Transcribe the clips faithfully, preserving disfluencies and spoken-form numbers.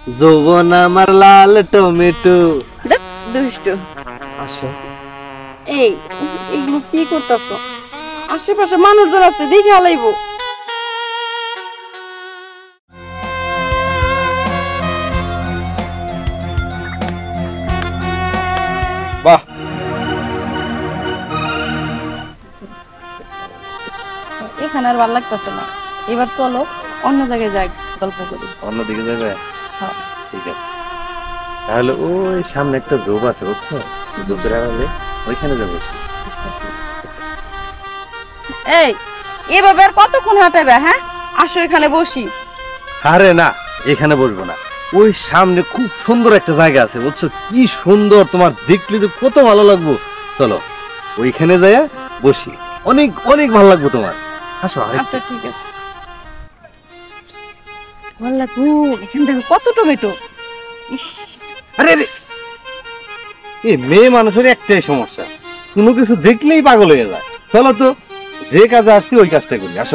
যৌবন আমার লাল টমেটো। দুষ্টু। আসো। এই এগুলো কি করতেছো? আশেপাশে মানুষজন আছে, দেখে হালাইবো। বাহ, এখানে আর ভালো লাগতেছে না, এবার চলো অন্য জায়গায় যাই, গল্প করি। অন্যদিকে যাবে? হ্যাঁ ঠিক আছে, তাহলে ওই সামনে একটা ঝোপ আছে বুঝছো, ঝোপের আড়ালে ওইখানে যাবো। এই এভাবে আর কতক্ষণ হাঁটাবে? হ্যাঁ আসো এখানে বসি। আরে না, এখানে বসবো না, ওই সামনে খুব সুন্দর একটা জায়গা আছে বুঝছো, কি সুন্দর, তোমার দেখলে তো কত ভালো লাগবো। চলো ওইখানে যাইয়া বসি, অনেক অনেক ভালো লাগবে তোমার। আসো। আচ্ছা ঠিক আছে। ভালো লাগবো। এখানে দেখো কত টমেটো। ইস, আরে এই মেয়ে মানুষের একটাই সমস্যা, কোনো কিছু দেখলেই পাগল হয়ে যায়। চলো তো, যে কাজে আসছি ওই কাজটা করি। আসো।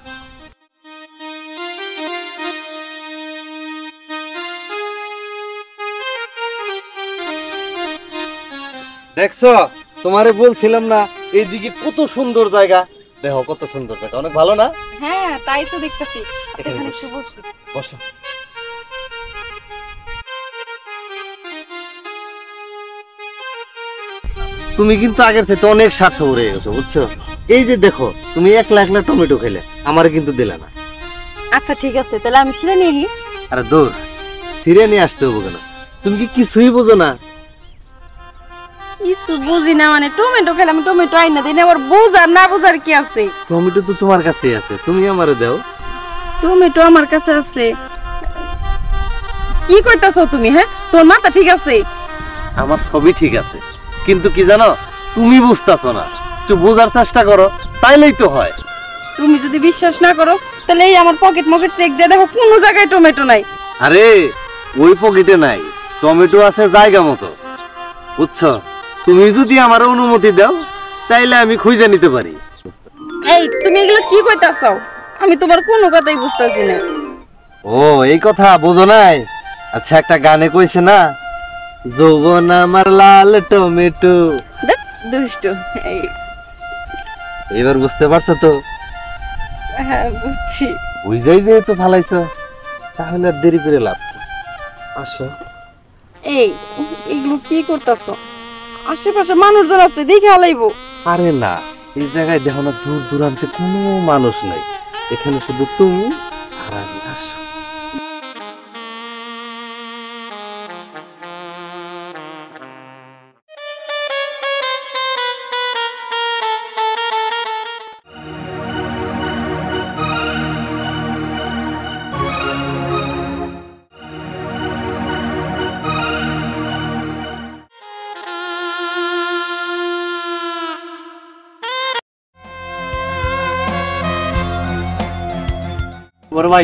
দেখছো, তোমারে বলছিলাম না এইদিকে কত সুন্দর জায়গা, দেখো কত সুন্দর জায়গা, অনেক ভালো না? হ্যাঁ তাই তো দেখতেছি। এখানে এখানে বসো। একটু বসি। বসো। তুমি কিন্তু আগের থেকে অনেক স্বার্থপর হয়ে গেছো বুঝছো। এই যে দেখো, তুমি একলা একলা টমেটো খেলে, আমারে কিন্তু দিলে না। আচ্ছা ঠিক আছে, তাহলে আমি ছিঁড়ে নিই। আরে দূর, ফিরে নিয়ে আসতে হবে কেন? তুমি কি কিছুই বোঝো না? কিছু বুঝি না মানে, টমেটো খেলে আমি টমেটো আইনা দিই না, আবার বোঝার না বোঝার কি আছে? টমেটো তো তোমার কাছেই আছে, তুমি আমারে দাও। টমেটো আমার কাছে আছে? কি কইতাছো তুমি? হ্যাঁ তোর মাথা ঠিক আছে? আমার সবই ঠিক আছে, কিন্তু কি জানো, তুমি বুঝতাছো না, একটু বোঝার চেষ্টা করো, তাইলেই তো হয়। তুমি যদি বিশ্বাস না করো তাহলে এই আমার পকেট মকেট চেক দিয়ে দেখো, কোনো জায়গায় টমেটো নাই। আরে ওই পকেটে নাই, টমেটো আছে জায়গা মতো বুঝছো। তুমি যদি আমার অনুমতি দাও তাইলে আমি খুঁজে নিতে পারি। এই তুমি এগুলো কি কইতাছো? আমি তোমার কোনো কথাই বুঝতাছি না। ও এই কথা বোঝো নাই? আচ্ছা, একটা গানে কইছে না, যৌবন আমার লাল টমেটো। দুষ্ট। এই এবার বুঝতে পারছো তো? হ্যাঁ বুঝছি। বুঝাই যে তো ফালাইছো, তাহলে আর দেরি করে লাভ কি? আসো। এই এগুলো কি করতাছো? আশেপাশে মানুষজন আছে, দেখে হালাইবো। আরে না, এই জায়গায় দেখো না, দূর দূরান্তে কোনো মানুষ নাই, এখানে শুধু তুমি আর আমি। আসো। বড় ভাই,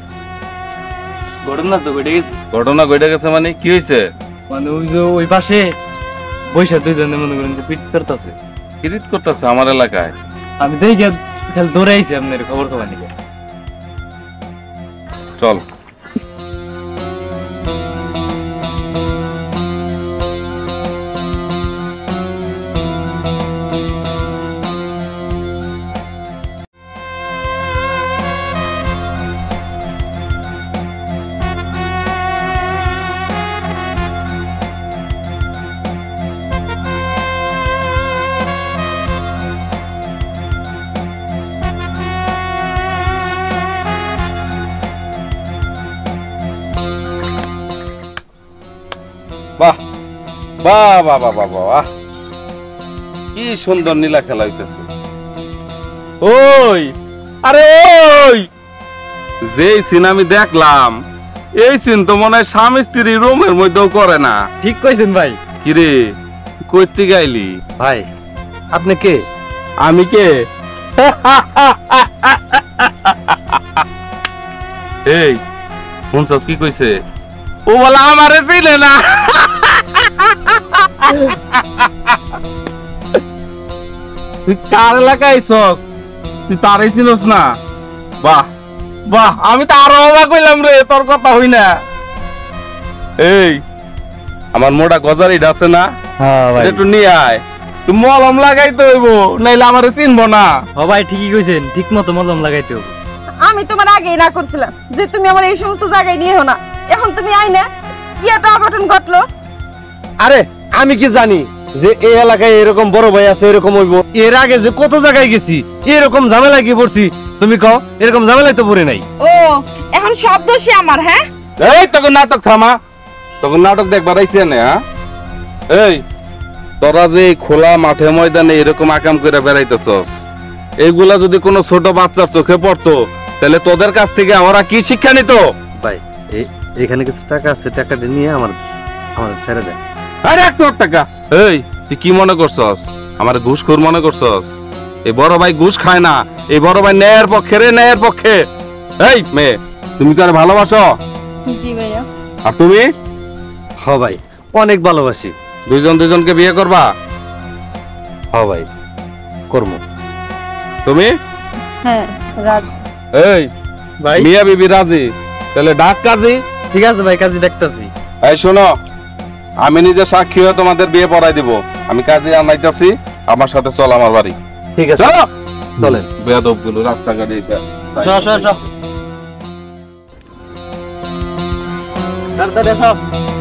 ঘটনা তো ঘটে গেছে। ঘটনা ঘটে গেছে মানে কি হয়েছে? মানে ওই যে ওই পাশে বৈশাখ দুইজনে মনে করেন যে পিট করতেছে, কিরিট করতেছে আমার এলাকায়। আমি দেখি খালি দৌড়ে আইছি আপনার খবর খবর নিয়ে। চল। বাহ বাহ বাহ বাহ বাহ বাহ, কি সুন্দর নীলা খেলা হইতেছে। ওই আরে ওই যে সিন আমি দেখলাম, এই সিন তো মনে হয় স্বামী স্ত্রী রুমের মধ্যেও করে না। ঠিক কইছেন ভাই। কিরে কইতে গাইলি? ভাই আপনি কে? আমি কে? এই শুনছস কি কইছে? ও বলে আমারে চিনে না। তুই কার এলাকায় আইছস? তুই তারই চিনস না? বাহ বাহ, আমি তো আরো অবাক হইলাম রে তোর কথা হই না। এই আমার মোটা গজারিটা আছে না, হ্যাঁ ভাই এটা একটু নিয়ে আয়। তুমি মলম লাগাইতে হইব, নাইলে আমারে চিনবো না। ও ভাই ঠিকই কইছেন, ঠিক মতো মলম লাগাইতে হবে। আমি তোমার আগেই না করছিলাম যে তুমি আমার এই সমস্ত জায়গায় নিয়েও না, এখন তুমি আই না, কি একটা অঘটন ঘটলো। আরে আমি কি জানি যে এই এলাকায় এরকম বড় ভাই আছে, এরকম হইব। এর আগে যে কত জায়গায় গেছি, এরকম ঝামেলায় কি পড়ছি তুমি কও? এরকম ঝামেলায় তো পড়ে নাই। ও এখন সব দোষী আমার, হ্যাঁ? এই তখন নাটক থামা, তখন নাটক দেখবার আইছে না। হ্যাঁ এই তোরা যে এই খোলা মাঠে ময়দানে এরকম আকাম করে বেড়াইতেছস, এইগুলা যদি কোনো ছোট বাচ্চার চোখে পড়তো তাহলে তোদের কাছ থেকে আমরা কি শিক্ষা নিত? ভাই এ- এখানে কিছু টাকা আছে, টাকাটা নিয়ে আমার আমার ছেড়ে দেন। আরে এক লাখ টাকা? এই তুই কি মনে করছস আমার ঘুষখোর মনে করছস? এই বড় ভাই ঘুষ খায় না, এই বড় ভাই ন্যায়ের পক্ষে রে, ন্যায়ের পক্ষে। এই মেয়ে, তুমি তো আর ভালোবাসো? জি ভাইয়া। আর তুমি? হ ভাই, অনেক ভালোবাসি। দুইজন দুইজনকে বিয়ে করবা? হ ভাই, কর্ম। তুমি? হ্যাঁ রাজ। এই ভাই মিয়া বিবি রাজি, তাহলে ডাক কাজী। ঠিক আছে ভাই, কাজী ডাকতাছি। এই শোনো, আমি নিজে সাক্ষী হয়ে তোমাদের বিয়ে পড়াই দিব। আমি কাজে আনাইতাছি, আমার সাথে চল আমার বাড়ি। ঠিক আছে, চলো চলেন। বেয়াদব গুলো রাস্তাঘাটে এটা- চল চল চল তাড়াতাড়ি সব